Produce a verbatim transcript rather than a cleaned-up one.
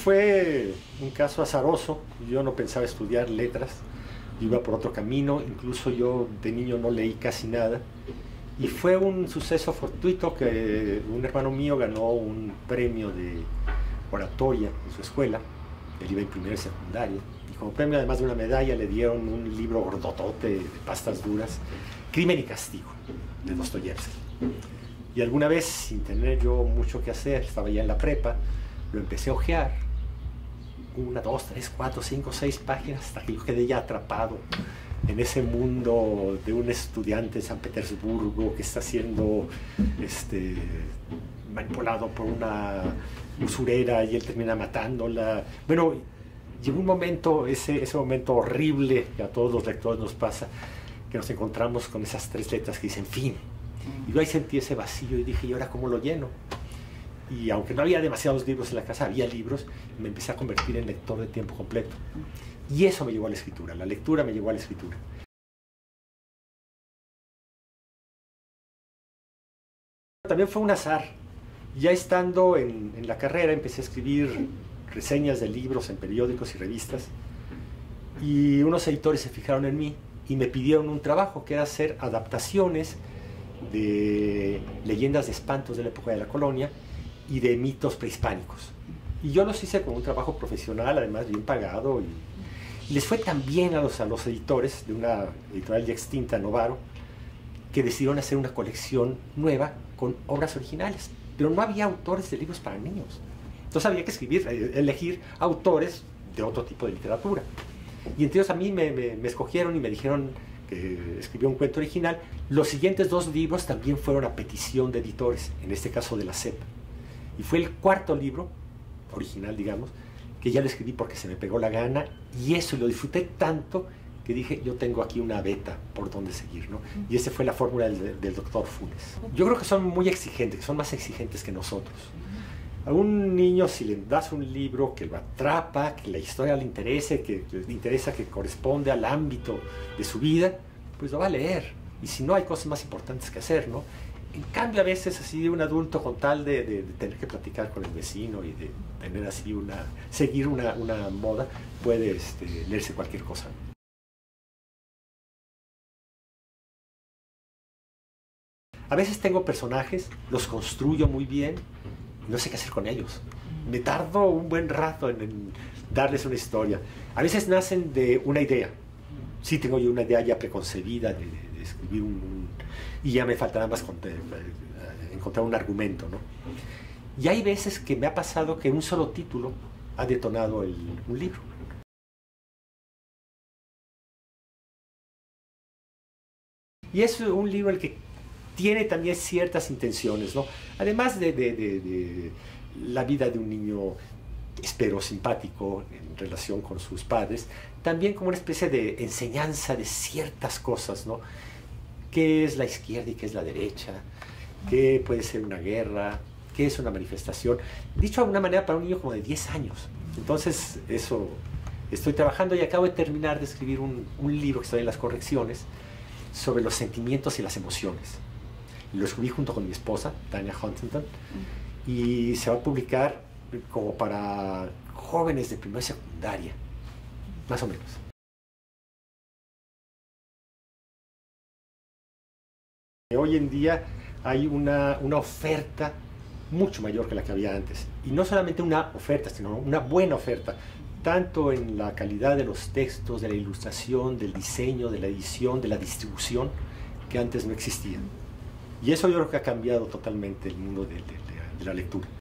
fue un caso azaroso. Yo no pensaba estudiar letras, iba por otro camino, incluso yo de niño no leí casi nada. Y fue un suceso fortuito que un hermano mío ganó un premio de oratoria en su escuela. Él iba en primero y secundaria. Y como premio, además de una medalla, le dieron un libro gordotote de pastas duras, Crimen y Castigo, de Dostoyevsky. Y alguna vez, sin tener yo mucho que hacer, estaba ya en la prepa, lo empecé a hojear. Una, dos, tres, cuatro, cinco, seis páginas, hasta que yo quedé ya atrapado en ese mundo de un estudiante de San Petersburgo que está siendo este, manipulado por una usurera y él termina matándola. Bueno, llegó un momento, ese, ese momento horrible que a todos los lectores nos pasa, que nos encontramos con esas tres letras que dicen fin. Y yo ahí sentí ese vacío y dije, ¿y ahora cómo lo lleno? Y aunque no había demasiados libros en la casa, había libros, y me empecé a convertir en lector de tiempo completo. Y eso me llevó a la escritura, la lectura me llevó a la escritura. También fue un azar. Ya estando en, en la carrera empecé a escribir reseñas de libros en periódicos y revistas, y unos editores se fijaron en mí y me pidieron un trabajo que era hacer adaptaciones de leyendas de espantos de la época de la colonia y de mitos prehispánicos. Y yo los hice con un trabajo profesional, además bien pagado, y, y les fue tan bien a los, a los editores de una editorial ya extinta, Novaro, que decidieron hacer una colección nueva con obras originales. Pero no había autores de libros para niños. Entonces había que escribir, elegir autores de otro tipo de literatura. Y entonces a mí me, me, me escogieron y me dijeron que escribió un cuento original. Los siguientes dos libros también fueron a petición de editores, en este caso de la C E P. Y fue el cuarto libro, original digamos, que ya lo escribí porque se me pegó la gana, y eso lo disfruté tanto que dije, yo tengo aquí una beta por donde seguir, ¿no? Y esa fue la fórmula del, del doctor Funes. Yo creo que son muy exigentes, que son más exigentes que nosotros. A un niño, si le das un libro que lo atrapa, que la historia le interese, que le interesa, que corresponde al ámbito de su vida, pues lo va a leer. Y si no, hay cosas más importantes que hacer, ¿no? En cambio, a veces, así, un adulto con tal de, de, de tener que platicar con el vecino y de tener así una, seguir una, una moda, puede este, leerse cualquier cosa. A veces tengo personajes, los construyo muy bien, no sé qué hacer con ellos. Me tardo un buen rato en, en darles una historia. A veces nacen de una idea. Sí, tengo yo una idea ya preconcebida de, de, de escribir un, un... y ya me faltará más con, eh, encontrar un argumento, ¿no? Y hay veces que me ha pasado que un solo título ha detonado el, un libro. Y es un libro el que tiene también ciertas intenciones, ¿no? Además de, de, de, de la vida de un niño, espero, simpático en relación con sus padres, también como una especie de enseñanza de ciertas cosas, ¿no? ¿Qué es la izquierda y qué es la derecha? ¿Qué puede ser una guerra? ¿Qué es una manifestación? Dicho de alguna manera para un niño como de diez años. Entonces, eso estoy trabajando y acabo de terminar de escribir un, un libro que está en las correcciones sobre los sentimientos y las emociones. Lo escribí junto con mi esposa, Tanya Huntington, y se va a publicar como para jóvenes de primera y secundaria, más o menos. Hoy en día hay una, una oferta mucho mayor que la que había antes, y no solamente una oferta, sino una buena oferta, tanto en la calidad de los textos, de la ilustración, del diseño, de la edición, de la distribución, que antes no existían. Y eso yo creo que ha cambiado totalmente el mundo de, de, de la lectura.